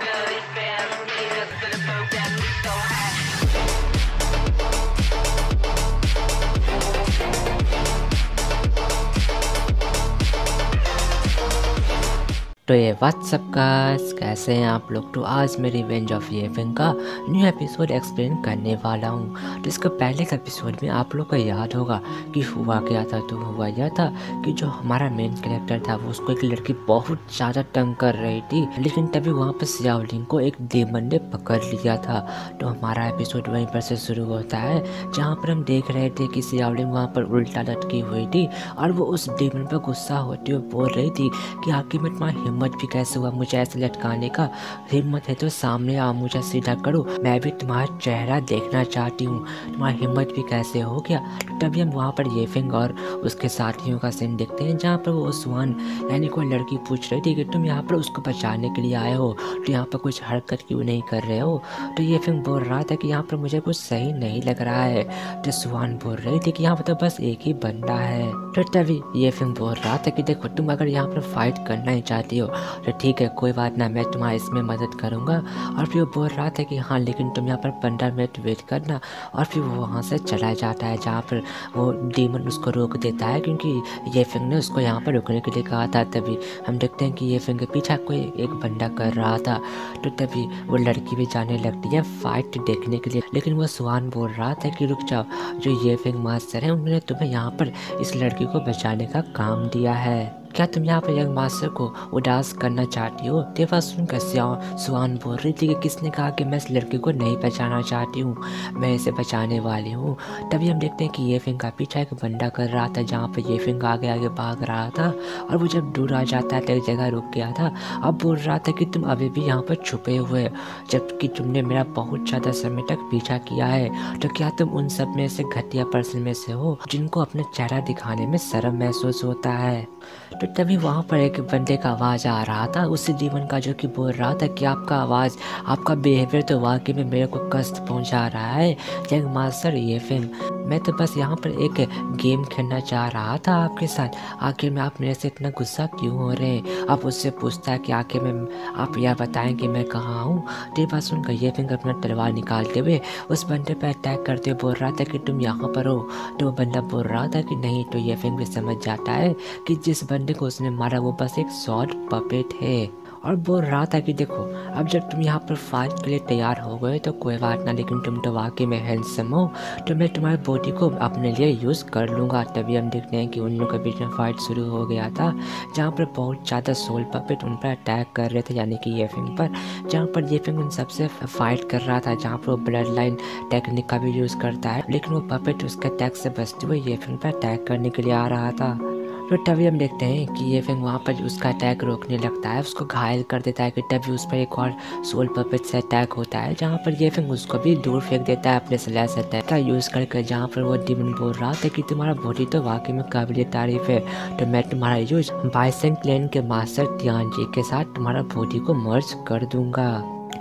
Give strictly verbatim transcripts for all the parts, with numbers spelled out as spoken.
तो ये WhatsApp guys, कैसे हैं आप लोग। तो आज मैं रिवेंज ऑफ येफिंग का न्यू एपिसोड एक्सप्लेन करने वाला हूँ। तो इसके पहले के एपिसोड में आप लोग को याद होगा कि हुआ क्या था। तो हुआ यह था कि जो हमारा मेन कैरेक्टर था वो उसको एक लड़की बहुत ज़्यादा तंग कर रही थी, लेकिन तभी वहाँ पर सियाओलिंग को एक डेमन ने पकड़ लिया था। तो हमारा एपिसोड वहीं पर से शुरू होता है, जहाँ पर हम देख रहे थे कि सियाओलिंग वहाँ पर उल्टा लटकी हुई थी और वो उस डेमन पर गुस्सा होते हुए बोल रही थी कि आखिर में तुम्हारा हिम्मत भी कैसे हुआ मुझे ऐसे लटकाने का। हिम्मत है तो सामने आओ, मुझे सीधा करो, मैं भी तुम्हारा चेहरा देखना चाहती हूँ। तुम्हारा हिम्मत भी कैसे हो गया। तभी हम वहाँ पर येफिंग और उसके साथियों का सीन देखते हैं, जहाँ पर वो स्वान यानी कोई लड़की पूछ रही थी कि तुम यहाँ पर उसको बचाने के लिए आए हो, तो यहाँ पर कुछ हरकत क्यों नहीं कर रहे हो। तो येफिंग बोल रहा था कि यहाँ पर मुझे कुछ सही नहीं लग रहा है। तो स्वान बोल रही थी कि यहाँ पर तो बस एक ही बंदा है। तो तभी येफिंग बोल रहा था कि देखो, तुम अगर यहाँ पर फाइट करना ही चाहती हो तो ठीक है, कोई बात ना, मैं तुम्हारा इसमें मदद करूँगा। और फिर वो बोल रहा था कि हाँ, लेकिन तुम यहाँ पर पंद्रह मिनट वेट करना। और फिर वो वहाँ से चला जाता है, जहाँ पर वो डीमन उसको रोक देता है, क्योंकि येफिंग ने उसको यहाँ पर रुकने के लिए कहा था। तभी हम देखते हैं कि येफिंग के पीछे कोई एक बंदा कर रहा था। तो तभी वो लड़की भी जाने लगती है फाइट देखने के लिए, लेकिन वो स्वान बोल रहा था कि रुक जाओ, जो येफिंग मास्टर है उन्होंने तुम्हें यहाँ पर इस लड़की को बचाने का काम दिया है। क्या तुम यहाँ पर यंग मास्टर को उदास करना चाहती हो। ये बात सुनकर स्वान बोल रही थी कि किसने कहा कि मैं इस लड़की को नहीं बचाना चाहती हूँ, मैं इसे बचाने वाली हूँ। तभी हम देखते हैं कि येफिंग का पीछा एक बंदा कर रहा था, जहाँ पर येफिंग आगे आगे भाग रहा था। और वो जब दूर आ जाता है तो एक जगह रुक गया था। अब बोल रहा था कि तुम अभी भी यहाँ पर छुपे हुए, जबकि तुमने मेरा बहुत ज़्यादा समय तक पीछा किया है। तो क्या तुम उन सब में से घटिया पर्सन में से हो जिनको अपना चेहरा दिखाने में शर्म महसूस होता है। तो तभी वहाँ पर एक बंदे का आवाज़ आ रहा था, उसी डीमन का, जो कि बोल रहा था कि आपका आवाज़, आपका बिहेवियर तो वाकई में मेरे को कष्ट पहुँचा रहा है यंग मास्टर येफिंग। मैं तो बस यहाँ पर एक गेम खेलना चाह रहा था आपके साथ, आखिर में आप मेरे से इतना गुस्सा क्यों हो रहे हैं। आप उससे पूछता है कि आखिर में आप यह बताएं कि मैं कहाँ हूँ। तो बात सुनकर येफिंग अपना तलवार निकालते हुए उस बंदे पर अटैक करते हुए बोल रहा था कि तुम यहाँ पर हो। तो वो बंदा बोल रहा था कि नहीं। तो येफिंग भी समझ जाता है कि जिस बंदे को उसने मारा वो बस एक शॉर्ट पपेट है, और बोल रहा था कि देखो, अब जब तुम यहाँ पर फाइट के लिए तैयार हो गए तो कोई बात ना, लेकिन तुम तो वाकई में हैंडसम हो, तो मैं तुम्हारी बॉडी को अपने लिए यूज़ कर लूँगा। तभी हम देखते हैं कि उन लोगों के बीच में फाइट शुरू हो गया था, जहाँ पर बहुत ज़्यादा सोल पपेट उन पर अटैक कर रहे थे, यानी कि येफिंग पर, जहाँ पर येफिंग उन सबसे फाइट कर रहा था, जहाँ पर वो ब्लड लाइन टेक्निक का भी यूज़ करता है, लेकिन वो पपेट उसके अटैक से बचते हुए येफिंग पर अटैक करने के लिए आ रहा था। तो तभी हम देखते हैं कि येफिंग वहाँ पर उसका अटैक रोकने लगता है, उसको घायल कर देता है। कि तभी उस पर एक और सोल पपेट से अटैक होता है, जहाँ पर येफिंग उसको भी दूर फेंक देता है अपने स्लैश अटैक का यूज़ करके। जहाँ पर वो डीमन बोल रहा था कि तुम्हारा बॉडी तो वाकई में काबिल तारीफ है, तो मैं तुम्हारा यूज बाइसन क्लैन के मास्टर तियानजी के साथ तुम्हारा बॉडी को मर्ज कर दूंगा।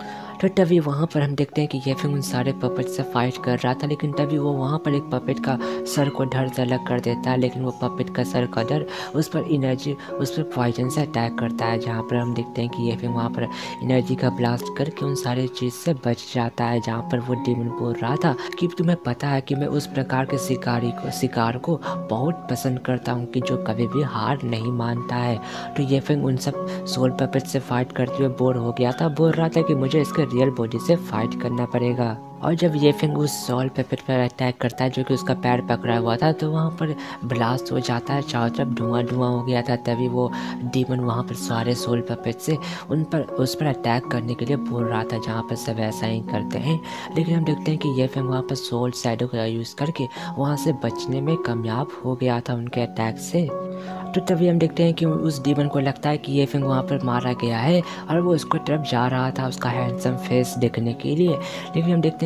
तो तभी वहाँ पर हम देखते हैं कि येफिंग उन सारे पपेट से फाइट कर रहा था, लेकिन तभी वो वहाँ पर एक पपेट का सर को धड़ से अलग कर देता है, लेकिन वो पपेट का सर का धड़ उस पर एनर्जी, उस पर पॉइजन से अटैक करता है, जहाँ पर हम देखते हैं कि येफिंग वहाँ पर एनर्जी का ब्लास्ट करके उन सारे चीज़ से बच जाता है। जहाँ पर वो डीमन बोल रहा था कि तुम्हें पता है कि मैं उस प्रकार के शिकारी को शिकार को बहुत पसंद करता हूँ कि जो कभी भी हार नहीं मानता है। तो येफिंग उन सब सोल पपेट से फाइट करते हुए बोर हो गया था, बोल रहा था कि मुझे इसके रियल बॉडी से फाइट करना पड़ेगा। और जब येफिंग उस सोल पेपेट पर अटैक करता है, जो कि उसका पैर पकड़ा हुआ था, तो वहाँ पर ब्लास्ट हो जाता है, चारों तरफ धुआं धुआं हो गया था। तभी वो डीमन वहाँ पर सारे सोल पेपेट से उन पर उस पर अटैक करने के लिए बोल रहा था, जहाँ पर सब ऐसा ही करते हैं। लेकिन हम देखते हैं कि येफिंग वहाँ पर सोल शैडो का यूज़ करके वहाँ से बचने में कामयाब हो गया था उनके अटैक से। तो तभी हम देखते हैं कि उस डीमन को लगता है कि येफिंग वहाँ पर मारा गया है, और वो उसको तरफ जा रहा था उसका हैंडसम फेस देखने के लिए। लेकिन हम देखते हैं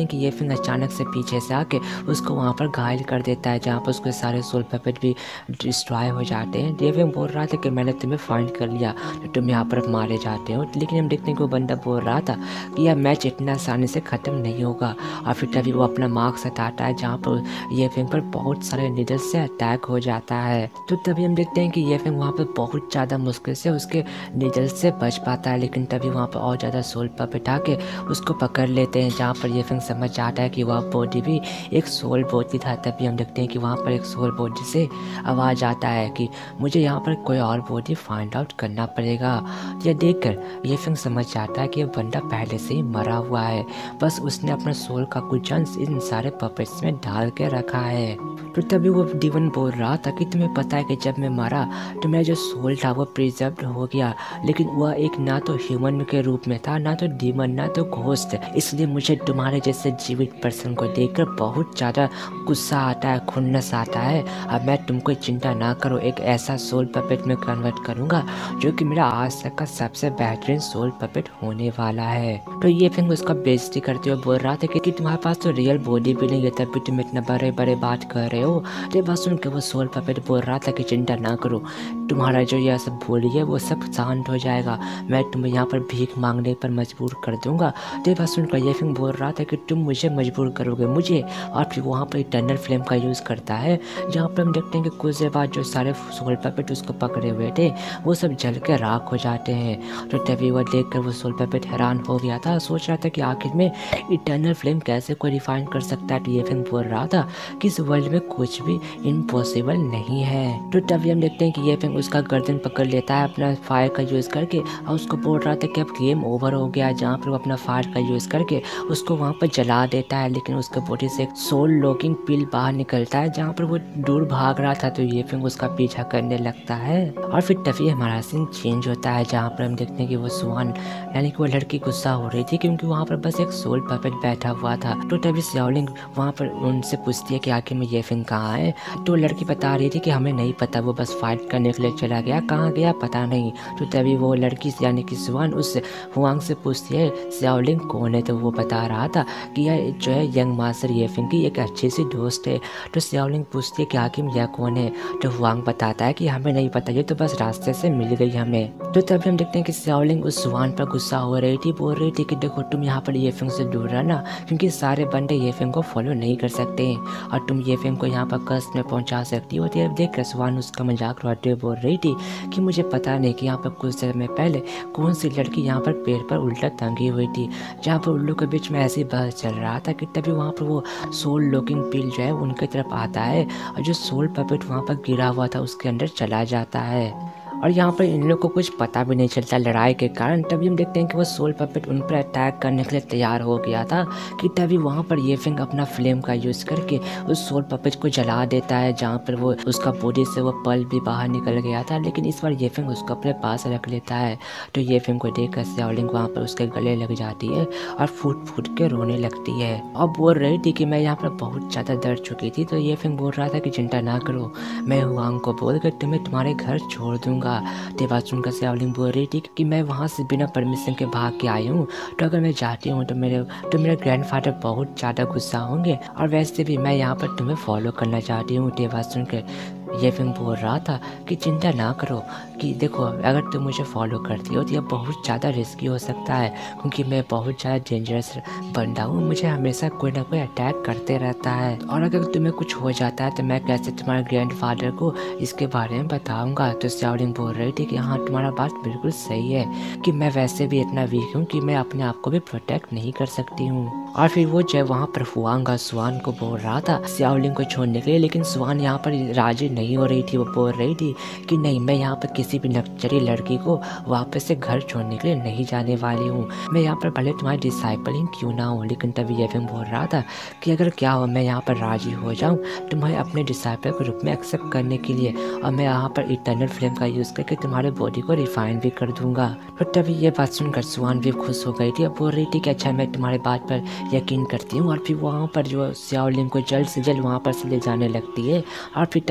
हैं कि ये फिंग अचानक से पीछे से आके उसको वहाँ पर घायल कर देता है, जहाँ पर उसके सारे सोल पपेट भी डिस्ट्रॉय हो जाते हैं। ये फिंग बोल रहा था कि मैंने तुम्हें फाइंड कर लिया, तो तुम यहाँ पर मारे जाते हो। लेकिन हम देखते हैं कि वो बंदा बोल रहा था कि यह मैच इतना आसानी से ख़त्म नहीं होगा। और फिर तभी वो अपना मार्क्स हटाता है, जहाँ पर ये फिंग पर बहुत सारे नीडल से अटैक हो जाता है। तो तभी हम देखते हैं कि ये फिंग वहाँ पर बहुत ज़्यादा मुश्किल से उसके नीडल से बच पाता है। लेकिन तभी वहाँ पर और ज़्यादा सोल पपेट आके उसको पकड़ लेते हैं, जहाँ पर ये फिंग समझ जाता है कि वह बॉडी भी एक सोल बॉडी था। तभी हम देखते हैं कि वहाँ पर एक सोल बॉडी से आवाज़ आता है कि मुझे यहाँ पर कोई और बॉडी फाइंड आउट करना पड़ेगा। यह देखकर ये फिंग समझ जाता है कि यह बंदा पहले से ही मरा हुआ है, बस उसने अपना सोल का कुछ अंश इन सारे पपेट्स में डाल के रखा है। तो तभी वो डीमन बोल रहा था कि तुम्हें पता है कि जब मैं मरा तो मेरा जो सोल था वो प्रिजर्व हो गया, लेकिन वह एक ना तो ह्यूमन के रूप में था, ना तो डीमन, ना तो घोस्ट। इसलिए मुझे तुम्हारे जैसे जीवित पर्सन को देखकर बहुत ज़्यादा गुस्सा आता है, खुन्नस आता है। अब मैं तुमको चिंता ना करो, एक ऐसा सोल पपेट में कन्वर्ट करूँगा जो कि मेरा आज तक का सबसे बेहतरीन सोल पपेट होने वाला है। तो ये फिंग उसका बेइज्जती करते हुए बोल रहा था कि, कि तुम्हारे पास तो रियल बॉडी भी नहीं है, तब भी तुम इतना बड़े बड़े बात कर रहे हो। तो बात सुन के वो सोल पपेट बोल रहा था कि चिंता ना करो, तुम्हारा जो यह सब बोली है वो सब शांत हो जाएगा, मैं तुम्हें यहाँ पर भीख मांगने पर मजबूर कर दूंगा। तो बात सुनकर ये फिंग बोल रहा था कि तुम मुझे मजबूर करोगे मुझे, और फिर वहाँ पर इटर्नल फ्लेम का यूज़ करता है, जहाँ पर हम देखते हैं कि कुछ देर बाद जो सारे सोल पपेट उसको पकड़े हुए थे वो सब जल के राख हो जाते हैं। तो तभी वह देख कर वो सोल पपेट हैरान हो गया था, सोच रहा था कि आखिर में इटर्नल फ्लेम कैसे कोई रिफाइन कर सकता है। तो ये फिंग बोल रहा था कि इस वर्ल्ड में कुछ भी इम्पॉसिबल नहीं है। तो तभी हम देखते हैं कि ये फिंग उसका गर्दन पकड़ लेता है अपना फायर का यूज़ करके, और उसको बोल रहा था कि अब गेम ओवर हो गया, जहाँ पर वो अपना फायर का यूज़ करके उसको वहाँ पर जला देता है। लेकिन उसके बॉडी से एक सोल लॉकिंग पिल बाहर निकलता है, जहाँ पर वो दूर भाग रहा था। तो ये फिंग उसका पीछा करने लगता है, और फिर तभी हमारा सीन चेंज होता है, जहाँ पर हम देखते हैं कि वो स्वान यानी कि वो लड़की गुस्सा हो रही थी क्योंकि वहाँ पर बस एक सोल पपेट बैठा हुआ था। तो तभी शाओलिंग वहाँ पर उनसे पूछती है कि आखिर में ये फिंग कहाँ है। तो लड़की बता रही थी कि हमें नहीं पता, वो बस फाइट करने के लिए चला गया, कहाँ गया पता नहीं। तो तभी वो लड़की यानी कि स्वान उस हुआंग से पूछती है शाओलिंग कौन है। तो वो बता रहा था कि यह जो है यंग मास्टर ये फिंग की एक अच्छी सी दोस्त है। तो शाओलिंग पूछती है कि आखिर यह कौन है। तो हुआंग बताता है कि हमें नहीं पता, ये तो बस रास्ते से मिल गई हमें। तो तभी हम देखते हैं कि शाओलिंग उस स्वान पर गुस्सा हो रही थी, बोल रही थी कि देखो तुम यहाँ पर ये फिंग से दूर रहना, क्योंकि सारे बंदे ये फिंग को फॉलो नहीं कर सकते, और तुम ये फिंग को यहाँ पर कष्ट में पहुँचा सकती हो। तो देख कर स्वान उसका मजाक उड़ाते हुए बोल रही थी कि मुझे पता नहीं कि यहाँ पर कुछ देर में पहले कौन सी लड़की यहाँ पर पेड़ पर उल्टा टंगी हुई थी, जहाँ पर उल्लू के बीच में ऐसी बहस चल रहा था कि तभी वहाँ पर वो सोल लॉकिंग पिल जो है उनकी तरफ आता है, और जो सोल पपेट वहाँ पर गिरा हुआ था उसके अंदर चला जाता है। और यहाँ पर इन लोग को कुछ पता भी नहीं चलता लड़ाई के कारण। तभी हम देखते हैं कि वो सोल पपेट उन पर अटैक करने के लिए तैयार हो गया था कि तभी वहाँ पर ये फिंग अपना फ्लेम का यूज़ करके उस सोल पपेट को जला देता है, जहाँ पर वो उसका बॉडी से वो पल भी बाहर निकल गया था। लेकिन इस बार ये फिंग उसको अपने पास रख लेता है। तो ये फिंग को देख कर शाओलिंग वहाँ पर उसके गले लग जाती है और फूट फूट के रोने लगती है, और बोल रही थी कि मैं यहाँ पर बहुत ज़्यादा दर्द चुकी थी। तो ये फिंग बोल रहा था कि चिंता ना करो, मैं हुआंग को बोल कर तुम्हें तुम्हारे घर छोड़ दूंगा। ते बात सुनकर शाओलिंग बोल रही थी कि मैं वहाँ से बिना परमिशन के भाग के आई हूँ, तो अगर मैं जाती हूँ तो मेरे तो मेरे ग्रैंडफादर बहुत ज़्यादा गुस्सा होंगे, और वैसे भी मैं यहाँ पर तुम्हें फॉलो करना चाहती हूँ। ते बात सुनकर ये फिंग बोल रहा था कि चिंता ना करो, कि देखो अगर तुम मुझे फॉलो करती हो तो यह बहुत ज़्यादा रिस्की हो सकता है, क्योंकि मैं बहुत ज़्यादा डेंजरस बंदा हूँ, मुझे हमेशा कोई ना कोई अटैक करते रहता है, और अगर तुम्हें कुछ हो जाता है तो मैं कैसे तुम्हारे ग्रैंडफादर को इसके बारे में बताऊँगा। तो शाओलिंग बोल रही थी कि हाँ तुम्हारा बात बिल्कुल सही है, कि मैं वैसे भी इतना वीक हूँ कि मैं अपने आप को भी प्रोटेक्ट नहीं कर सकती हूँ। और फिर वो जब वहाँ पर हुआंग स्वान को बोल रहा था शाओलिंग को छोड़ने के लिए, लेकिन स्वान यहाँ पर राजी नहीं हो रही थी। वो बोल रही थी कि नहीं, मैं यहाँ पर किसी भी नक्चरी लड़की को वापस से घर छोड़ने के लिए नहीं जाने वाली हूँ, मैं यहाँ पर भले तुम्हारी डिसाइपल ही क्यों ना हूँ। लेकिन तभी ये फिंग बोल रहा था कि अगर क्या हो मैं यहाँ पर राजी हो जाऊँ तुम्हें अपने डिसाइपल के रूप में एक्सेप्ट करने के लिए, और मैं यहाँ पर इटर्नल फ्लेम का यूज़ करके तुम्हारे बॉडी को रिफाइन भी कर दूंगा। तो तभी ये बात सुनकर स्वान भी खुश हो गई थी, अब बोल रही थी कि अच्छा मैं तुम्हारी बात पर यकीन करती हूँ। और फिर वहाँ पर जो शाओलिंग को जल्द से जल्द वहाँ पर से ले जाने लगती है, और फिर तभी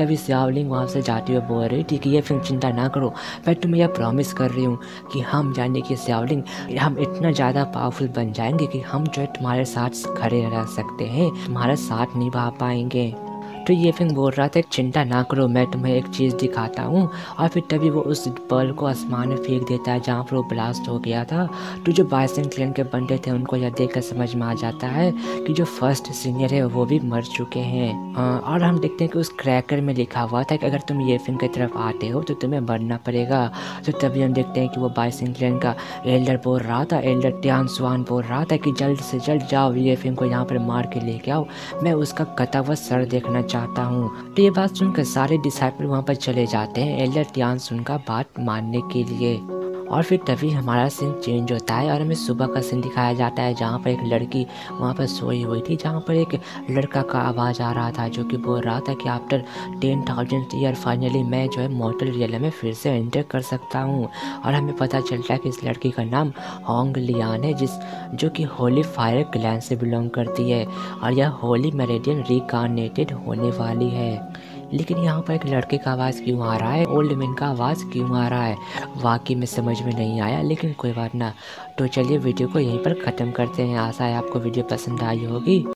सियावलिंग वहाँ से जाते हुए बोल रही थी कि ये फिंग चिंता ना करो, मैं तुम्हें यह प्रॉमिस कर रही हूँ कि हम यानी कि सियावलिंग हम इतना ज़्यादा पावरफुल बन जाएंगे कि हम जो है तुम्हारे साथ खड़े रह सकते हैं, तुम्हारा साथ निभा पाएंगे। तो ये फिंग बोल रहा था चिंता ना करो, मैं तुम्हें एक चीज़ दिखाता हूँ। और फिर तभी वो उस पर्ल को आसमान में फेंक देता है जहाँ पर वो ब्लास्ट हो गया था। तो जो बाइसन क्लैन के बंदे थे उनको यह देखकर समझ में आ जाता है कि जो फर्स्ट सीनियर है वो भी मर चुके हैं। और हम देखते हैं कि उस क्रैकर में लिखा हुआ था कि अगर तुम ये फिंग की तरफ आते हो तो तुम्हें मरना पड़ेगा। तो तभी हम देखते हैं कि वो बाइसन क्लैन का एल्डर बोल रहा था, एल्डर टियान स्वान बोल रहा था कि जल्द से जल्द जाओ, ये फिंग को यहाँ पर मार के लेके आओ, मैं उसका कटा हुआ सर देखना चाहता हूँ। तो ये बात सुनकर सारे डिसाइपल वहाँ पर चले जाते हैं एल्डर टियान सुन का बात मानने के लिए। और फिर तभी हमारा सीन चेंज होता है और हमें सुबह का सीन दिखाया जाता है जहाँ पर एक लड़की वहाँ पर सोई हुई थी, जहाँ पर एक लड़का का आवाज़ आ रहा था जो कि बोल रहा था कि after ten thousand year finally मैं जो है मॉर्टल रियल में फिर से एंटर कर सकता हूँ। और हमें पता चलता है कि इस लड़की का नाम होंग लियान है, जिस जो कि होली फायर क्लैन से बिलोंग करती है और यह होली मेरेडियन रिकार्नेटेड होने वाली है। लेकिन यहाँ पर एक लड़के का आवाज़ क्यों आ रहा है, ओल्ड मैन का आवाज़ क्यों आ रहा है, वाकई में समझ में नहीं आया, लेकिन कोई बात ना। तो चलिए वीडियो को यहीं पर ख़त्म करते हैं। आशा है आपको वीडियो पसंद आई होगी।